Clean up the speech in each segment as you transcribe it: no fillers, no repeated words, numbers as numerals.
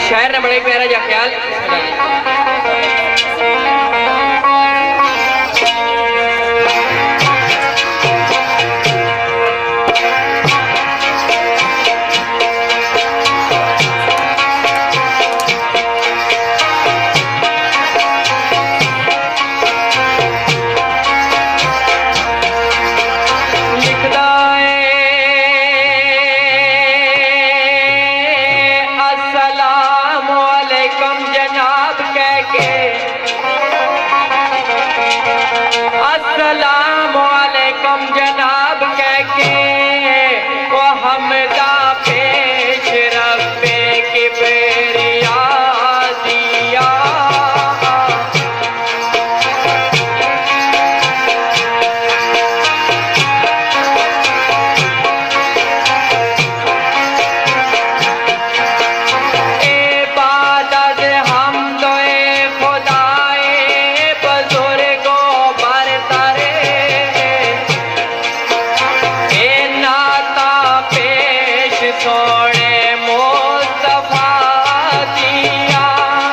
शायर ने बड़े प्यारा जा ख्याल अस्सलामुअलैकुम जनाब कह के वो हमदा पेश रब्बे किबरिया दिया। इबादत हमदे खुदाए बुजुर्गो बरतरे सोने मुस्तफा दिया।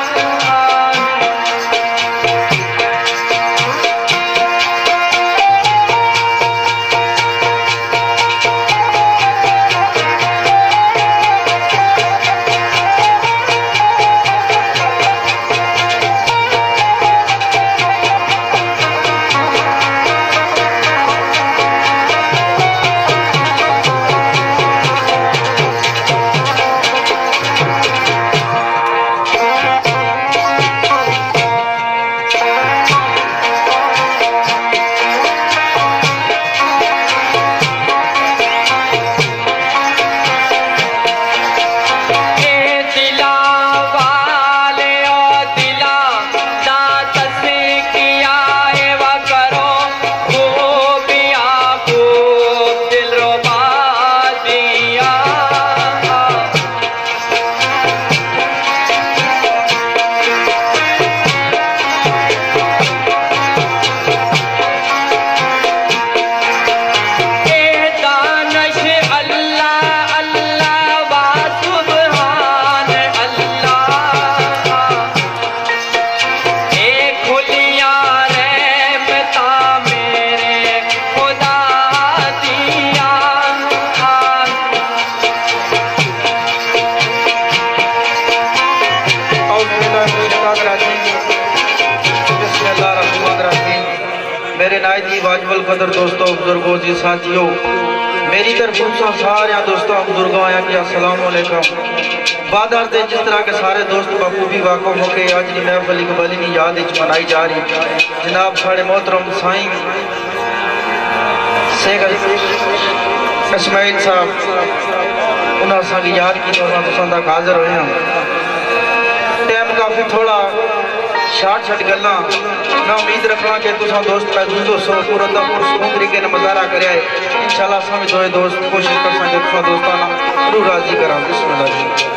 मेरे नायती वाजबल कदर दोस्तों बुजुर्गों जी साथियों मेरी तरफ से सारे दोस्तों बुजुर्गों आया कि अस्सलाम वालेकुम। बादर दे जिस तरह के सारे दोस्त बखूबी वाक़िफ़ होके आज की महफिल इकबाली की याद मनाई जा रही जनाब साढ़े मोहतरम साईं शेख इस्माइल साहब उन्हें असांगी याद की तक हाजिर हुए हैं। टाइम काफ़ी थोड़ा शार्ट गल्ला मैं उम्मीद रखना कि तुम दोस्त महसूस हो सो पूरा पुरसकून तरीके ने मज़ारा करे इंशाल्लाह असां भी दोए दोस्त कोशिश कर सकें तुम दोस्ताना रूह राजी करा। बिस्मिल्लाह।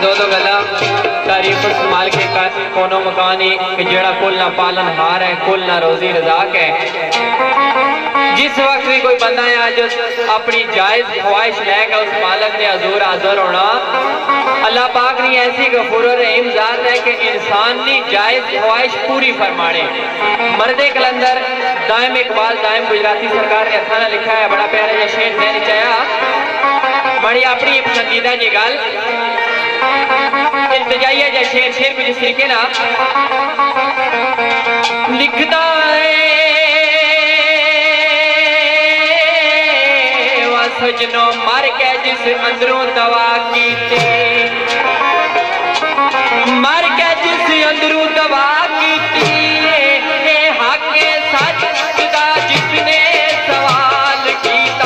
दो गल्ला तारीफ उस मालिक का कोनो मकानी कि जेड़ा कुल ना पालन हार है, कुल ना रोजी रज़ाक है। जिस वक्त भी कोई बंदा है जो अपनी जायज ख्वाहिश लेगा उस मालिक ने हजूर हाजिर होना। अल्लाह पाक ने ऐसी गफूर रहीम जात है कि इंसान की जायज ख्वाहिश पूरी फरमाने। मर्दे कलंदर दायम इकबाल दायम गुजराती सरकार ने अथाना लिखा है, बड़ा प्यारा जहा शेर देने चाया, बड़ी अपनी पसंदीदा जी गल इल्तिजाइया जहा शेर कुछ इस तरीके ना लिखता है, सजनों मर के जिस अंदरों दवा की मर के जिस अंदरों दवा की हक सच का जिसने सवाल किया।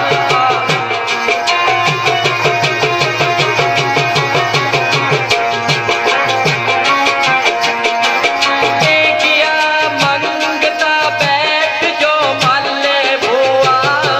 मंगता बैठ जो मल भुआ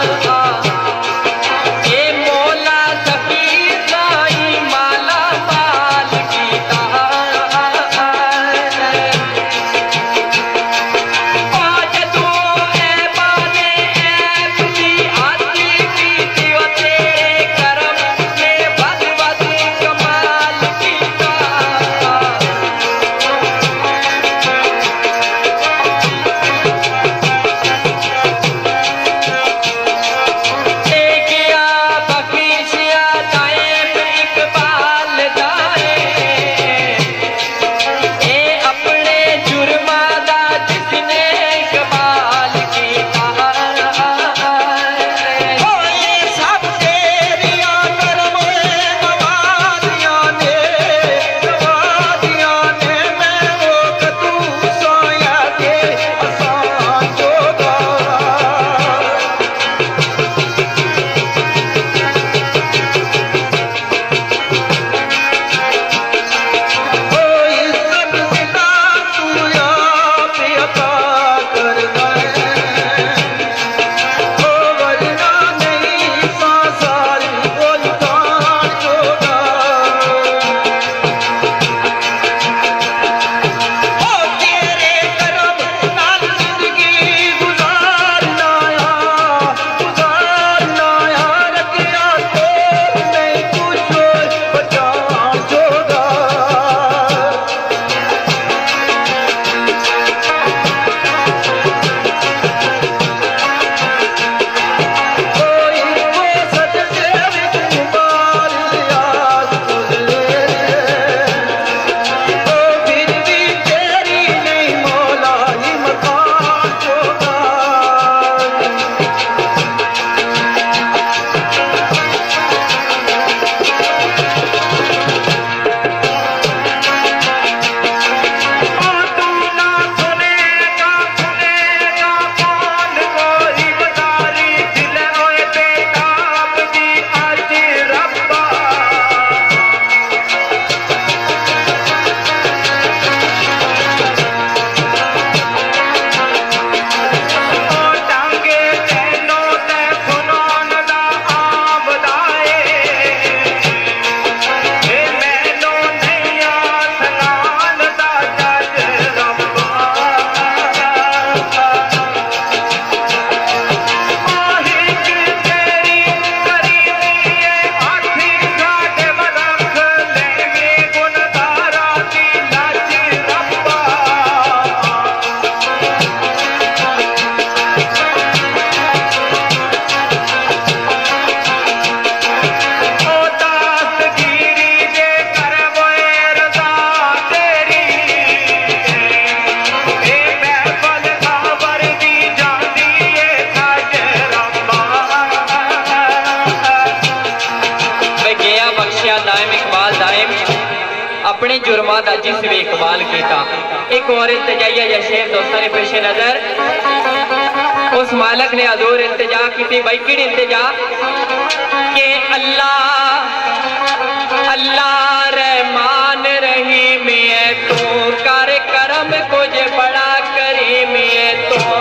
अपने जुर्मा का जिस भी इकबाल किया। एक और इल्तिजाइया या शेर दोस्तों ने पेश नजर उस मालक ने हजूर इल्तिजा की भाई कि इल्तिजा के अल्लाह अल्लाह रहमान रहीम है तू कर करम कुछ बड़ा करीम है तो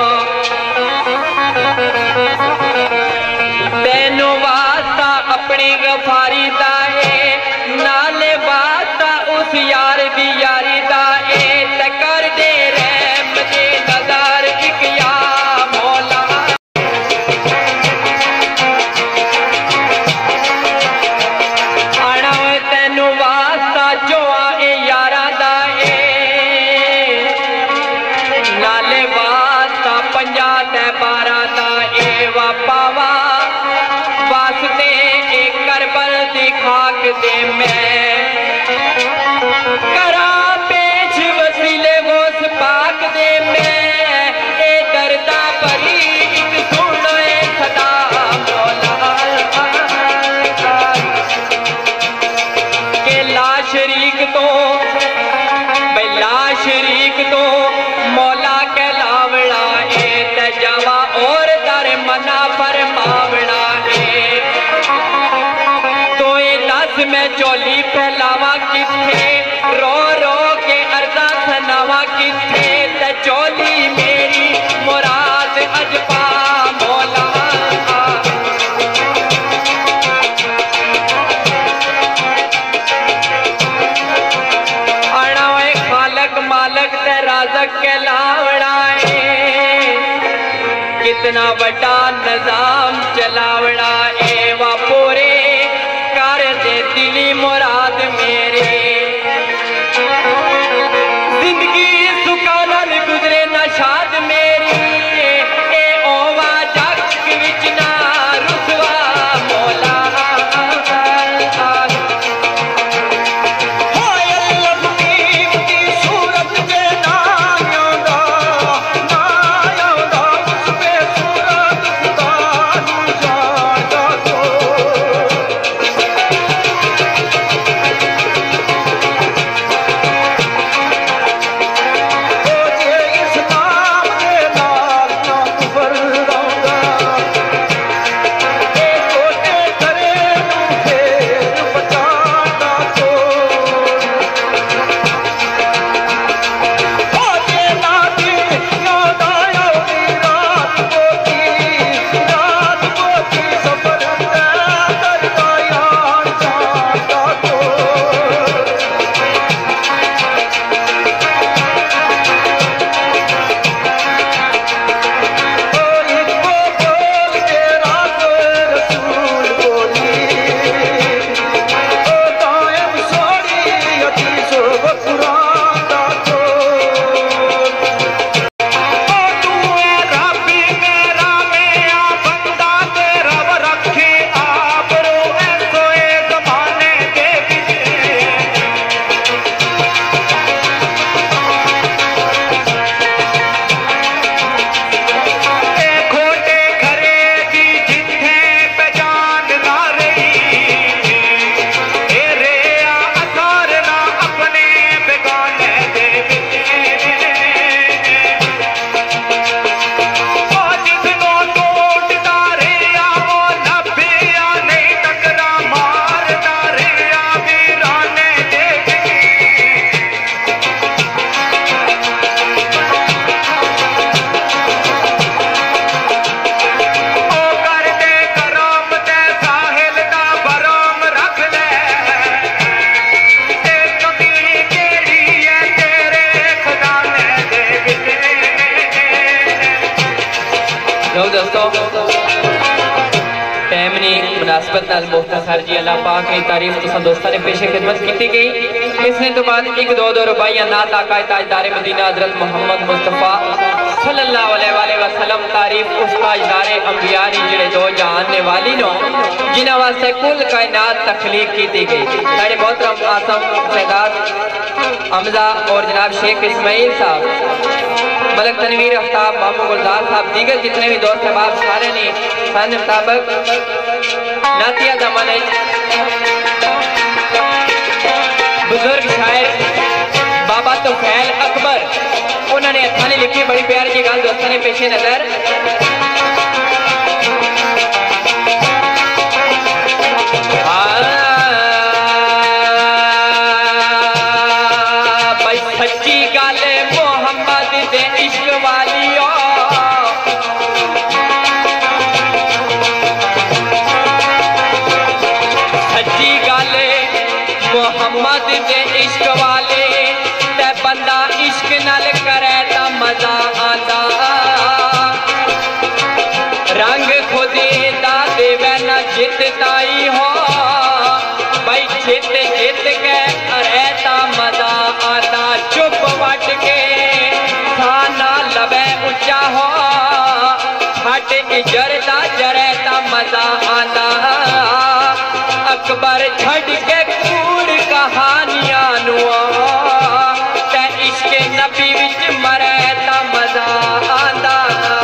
तेनू वास्ता अपनी गफारी दा है नाले शरीक तो बिला शरीक तो मौला के लावड़ा ए ते जावा और दर मना पर मावड़ा ए तो ये दस मैं चोली फैलावा किथे रो रो के अर्दा सनावा किथे ते चोली मेरी मुराद अजपा मौला मालक ते राज़क के लावड़ा है कितना बड़ा निजाम चलावड़ा है वा पूरे कर दे दिली मुराद मेरे जिंदगी सुखाना गुजरे ना शाद मेरी ए ओवा जग विच ना रुसवा मौला मुख्तसर जी अल्लाह पाक की तारीफ तो दोस्तों ने पेशे खिदमत की गई। इसने तो बाद एक दो रुबाइयां नात आका ताजदार मदीना हजरत मोहम्मद मुस्तफा सल्लल्लाहु अलैहि वसल्लम तारीफ उस ताजदार अंबिया दी जेड़े दो जहान ने वाली नो जिन्हां वास्ते कुल कायनात तख्लीक की गई। साडे मोहतरम आसम सैदात हमजा और जनाब शेख इस्माइल साहब मलक तनवीर आफ्ताब मामू गुलजार साहब दीगर जितने भी दोस्त अहबाब सारे ने सन मुताबिक नातिया जमाने बुजुर्ग शायर बाबा तोफैल अकबर उन्होंने हथानी लिखी बड़ी प्यारी जी गल दोस्तों ने पेशे नजर सच्ची गल मोहम्मद दे इश्क वाली मोहम्मद दे इश्क वाले ते बंदा इश्क नाल करे ता मजा आंदा रंग खुदे दा देवे ना जित ताई हो भाई जित जित के करे ता मजा आंदा चुप वट के खाना लबे ऊंचा हो हट इजरदा जरे ता मजा आंदा अकबर छड़ के कहानियां इश्क नबी विच मरे ता मजा आंदा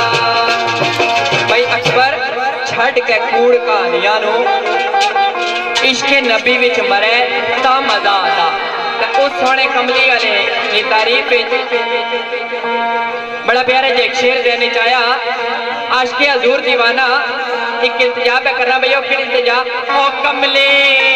भाई अकबर छड़ के कूड़ कहानियां इश्क नबी विच मरे ता मजा आंदा। उस सोने कमली वाले की तारीफ बड़ा प्यारा जो एक शेर देने चाया। आशिक़े हज़ूर दीवाना एक इल्तिजा पे करना भैया, फिर इल्तिजा ओ कमली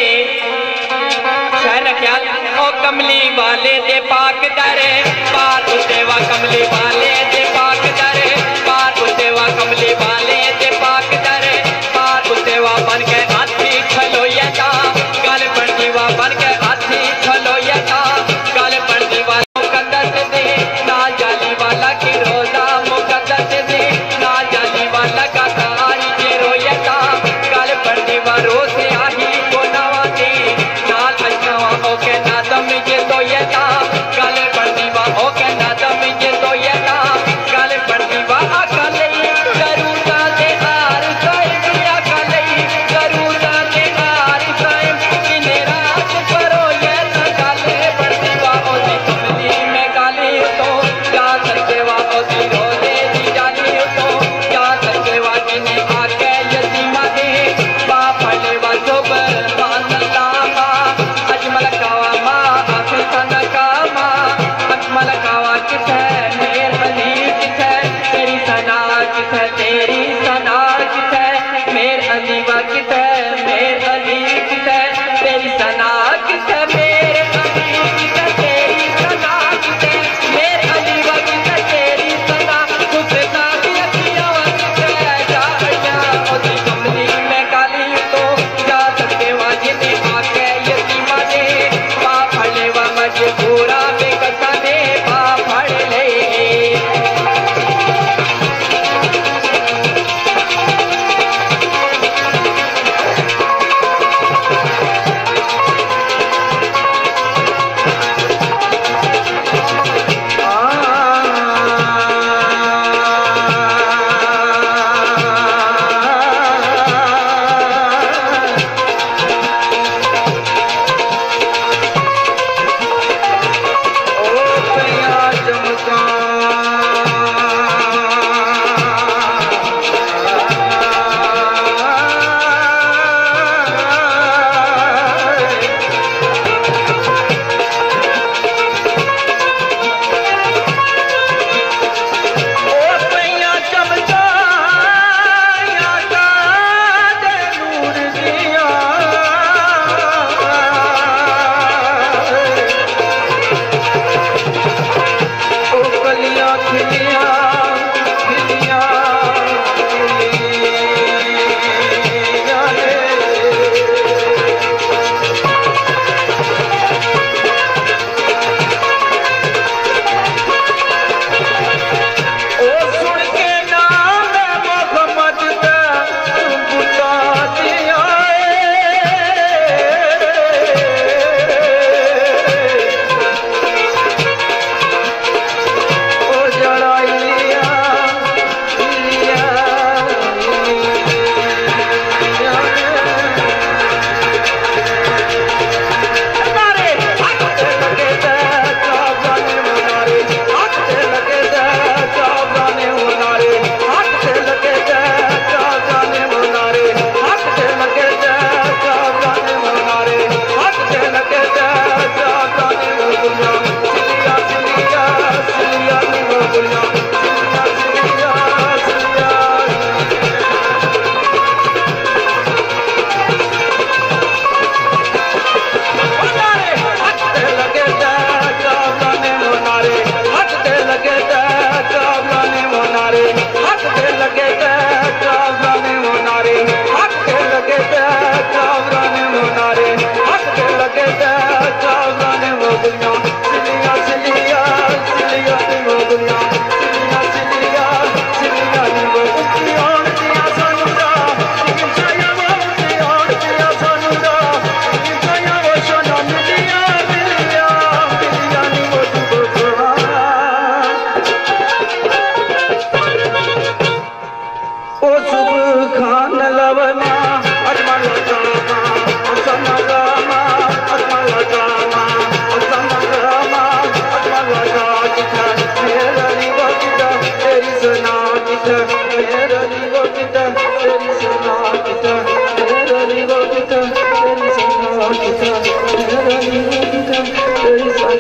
शायर का ख्याल। ओ कमली वाले दे पाक दरे पार उसेवा, कमली वाले दे पाक दरे पार उसेवा, कमली वाले दे पाक दरे पार उसेवा। बन के हाथी खलोया था गल बंदीवा, बन के हाथी खलोया था गल बंदीवा। मुकद्दस दे ना जाली वाला की रोजा, मुकद्दस दे ना जाली वाला का तारी के रोया था गल बंदीवा। रोज आही को नवाती नाल अजनवा ओके नादम ये तो ये था गल बंदीवा, ओके नादम ये तो ये था गल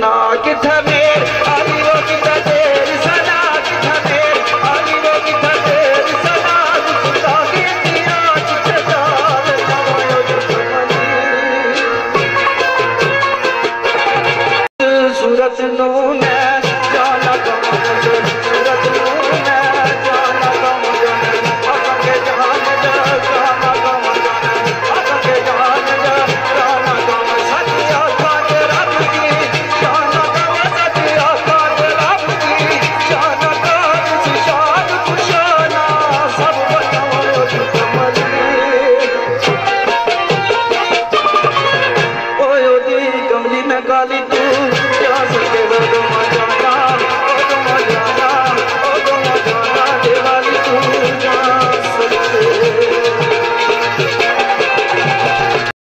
सना किथा मेर आली वो किथा तेर सना किथा मेर आली वो किथा तेर सना खुदा की दिया किथे जाल नवायो दुश्मनी सूरत नू ने जाना कमजोर सूरत नू ने जाना कमजोर के जहान जा जाना कमजोर के जहान जा जाना कम सतिया काटे रब की जाना कम सतिया काटे रब की जाना काट शान खुशाना सब बताओ दुश्मनी ओयो दी कमली में गाली